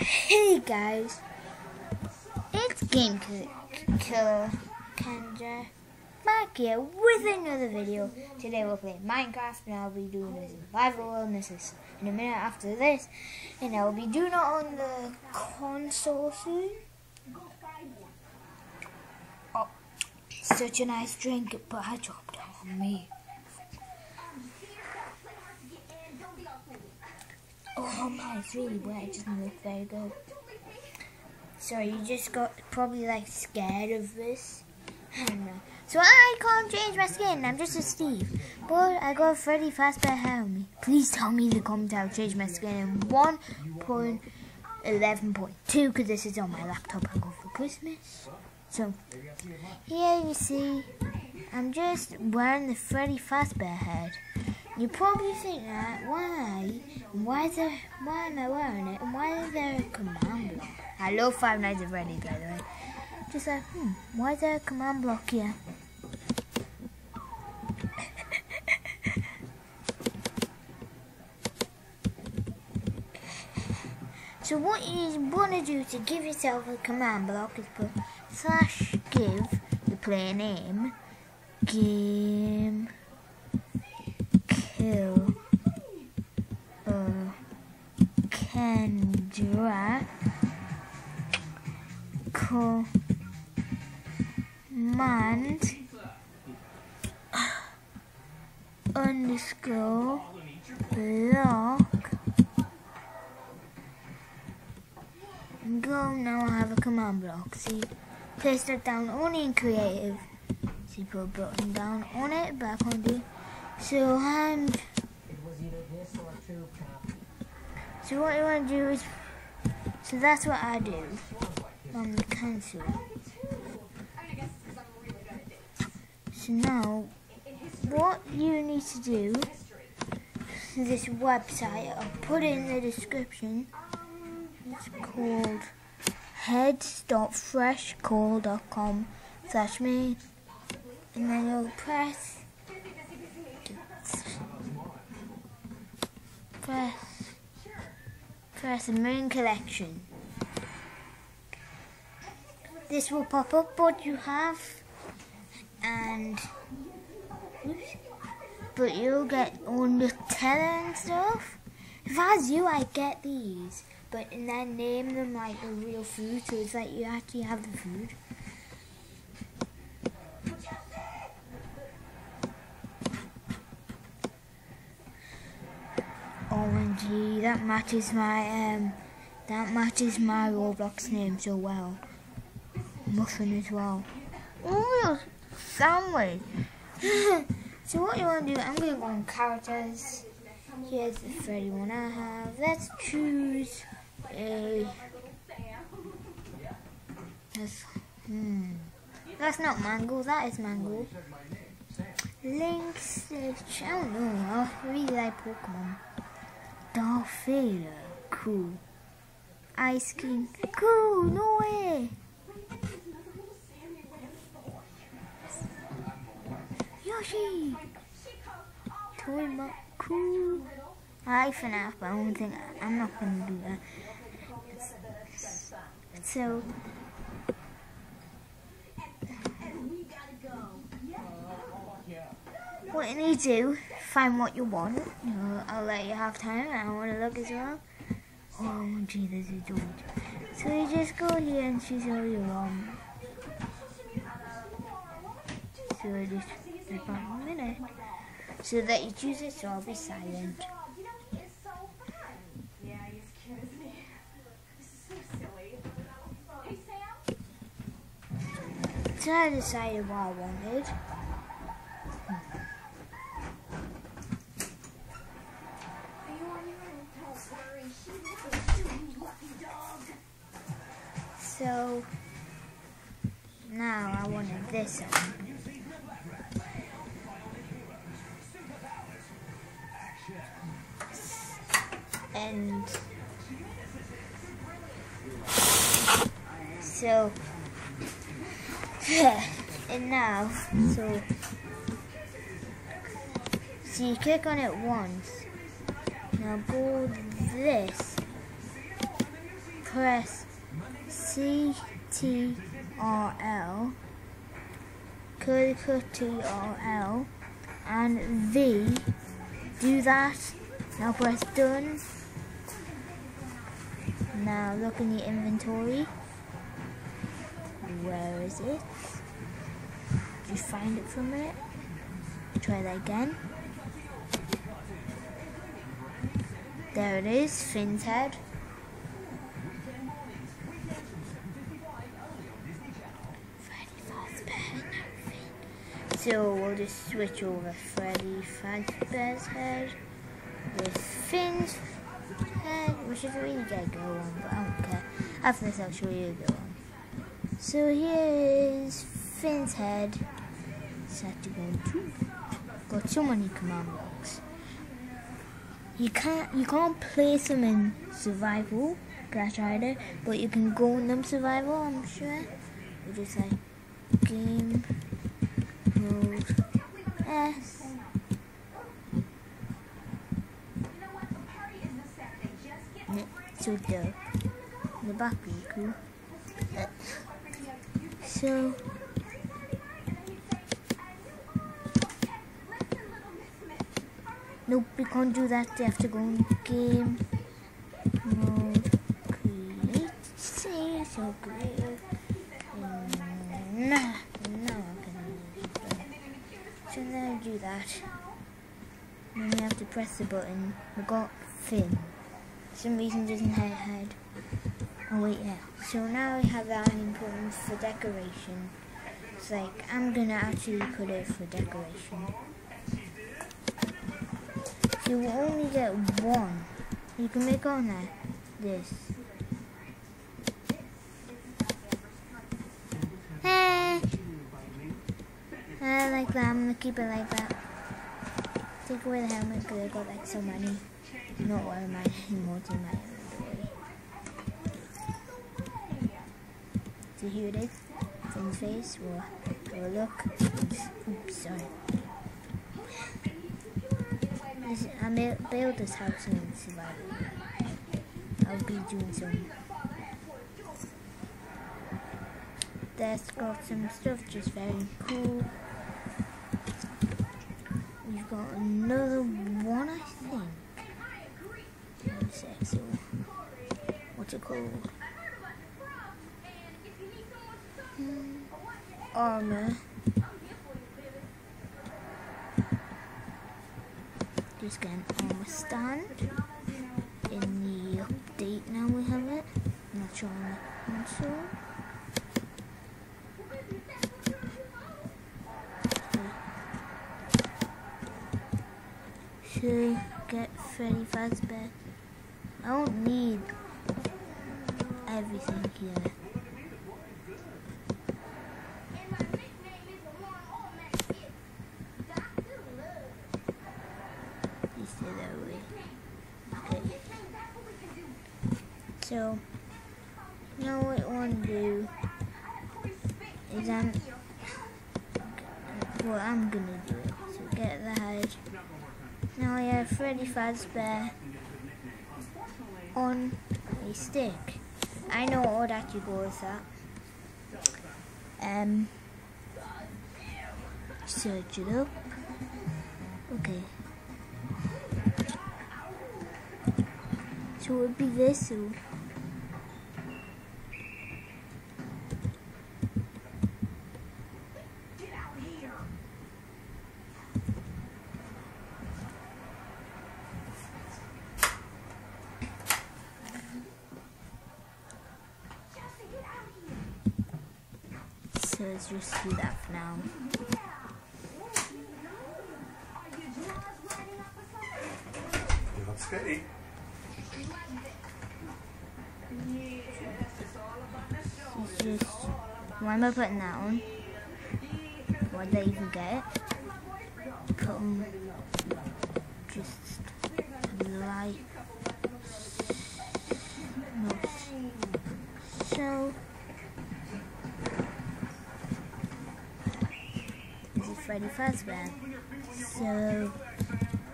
Hey guys, it's Game Killer Kenja back here with another video. Today we're playing Minecraft and I'll be doing a survival and this is in a minute after this, and I'll be doing it on the console soon. Oh, such a nice drink, but I dropped it on me. Oh my, it's really wet, it doesn't look very good. Sorry, you just got probably like scared of this. I don't know. So I can't change my skin, I'm just a Steve. But I got Freddy Fazbear hair on me. Please tell me in the comments I'll change my skin in 1.11.2 because this is on my laptop I got for Christmas. So here you see, I'm just wearing the Freddy Fazbear head. You probably think that, why am I wearing it, and why is there a command block? I love Five Nights at Freddy's, by the way. Just like, why is there a command block here? So what you want to do to give yourself a command block is put /give the player name, game kill Kendra command underscore block. Go, now I have a command block. See, place that down only in creative. See, put a button down on it, but I can't do. So what you want to do is, so that's what I do on the cancel. So now, what you need to do, this website, I'll put it in the description. It's called heads.freshcore.com/me, and then you'll press the Moon Collection. This will pop up what you have, and but you'll get all the teller and stuff. If I was you, I'd get these, but and then name them like the real food, so it's like you actually have the food. OMG, that matches my Roblox name so well. Muffin as well. Oh, sandwich. So what you want to do? I'm gonna go on characters. Here's the Freddy one I have. Let's choose a. That's not Mango. That is Mango. Link Stitch. I don't know. I really like Pokemon. Darth Vader, cool. Ice King, cool. No way. Yoshi, Toy Mo, cool. I like FNAF, but I don't think I'm not gonna do that. So. What you need to do, find what you want. I'll let you have time. I want to look as well. Oh, gee, there's a George. So you just go here and choose all you want. So I just take about a minute. So that you choose it, so I'll be silent. So I decided what I wanted. So now I wanted this one. And so and now so you click on it once. Now go this. press CTRL, TRL, and V. Do that. Now press done. Now look in the inventory. Where is it? Did you find it for a minute? Try that again. There it is, Finn's head. Freddy Fazbear, no Finn. So we'll just switch over Freddy Fazbear's head with Finn's head, which is really get a go on, but I don't care. After this I'll show you a go on. So here is Finn's head. Set to go to. Got so many command blocks. You can't place them in survival, cause I tried it, but you can go in them survival, I'm sure. You just like game mode S. So dope. The back really cool. So nope, we can't do that. You have to go in game mode, create, see, so create. No, I can use it. So then do that. Then we have to press the button. We got Finn. For some reason doesn't have a head. Oh wait, yeah. So now we have that important for decoration. It's like I'm gonna actually put it for decoration. You will only get one. You can make on that this. I like that. I'm gonna keep it like that. Take away the helmet because I got like so many. Not one of my emotes in my inventory. So here it is. Finn's face. We'll have a look. Oops, sorry. I built this house in survival. I'll be doing some. That's got some stuff just very cool. We've got another one, I think. So, what's it called? Armor. Just get an armor stand. In the update now we have it. I'm not sure on the console. So get Freddy Fazbear. I don't need everything here. So now what I want to do is what I'm gonna do. So get the head. Now I have Freddy Fazbear on a stick. I know all that you go with that. Search it up. Okay. So it would be this. So let's just do that for now. That's good. It's just, why am I putting that on? Why did I even get it? Put them just like so. This is Freddy Fazbear. So,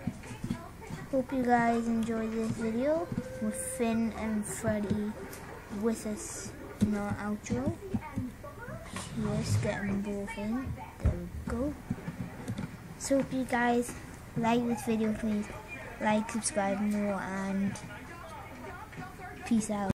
hope you guys enjoyed this video with Finn and Freddy with us in our outro. Yes, get them both in. There we go. So if you guys like this video, please like, subscribe more, and peace out.